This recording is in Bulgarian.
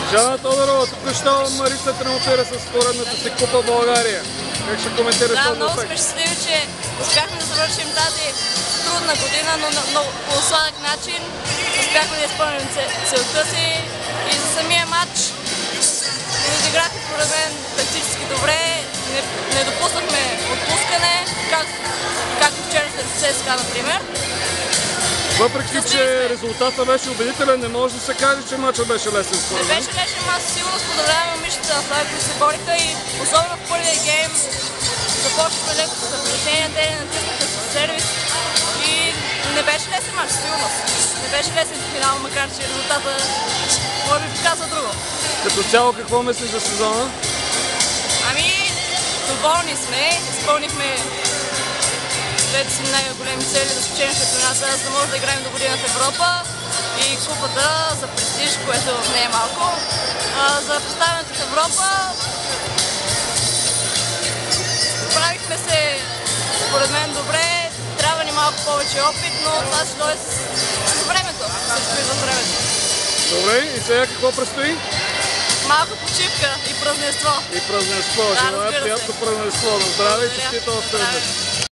Жана Тодорова, току-що Марица триумфира с поредната си Купа България. Как ще коментираш този много успех? сме щастливи, че успяхме да завършим тази трудна година, но по сладък начин успяхме да изпълним целта си и за самия матч изиграхме според мен тактически добре, не допуснахме отпускане, както вчера след ЦСКА, например. Въпреки, че резултатът беше убедителен, не може да се каже, че матчът беше лесен. Не беше лесен мач, сигурно поздравяваме момичетата на Славия, които се бориха и особено в първия гейм започнаха леко с напрежение, те натиснаха с сервис и не беше лесен мач, сигурно. Не беше лесен финал, макар че резултата може би показва друго. Като цяло какво мислиш за сезона? Ами, доволни сме, изпълнихме двете си най-големи цели да спечелим шампионата, за да може да играем до година в Европа и купата за престиж, което не е малко. За представянето в Европа справихме се според мен добре, трябва ни малко повече опит, но това ще дойде с времето, всичко идва с времето. Добре, и сега какво предстои? Малко почивка и празненство. И празненство, желая приятно празненство, на здраве и честито още веднъж.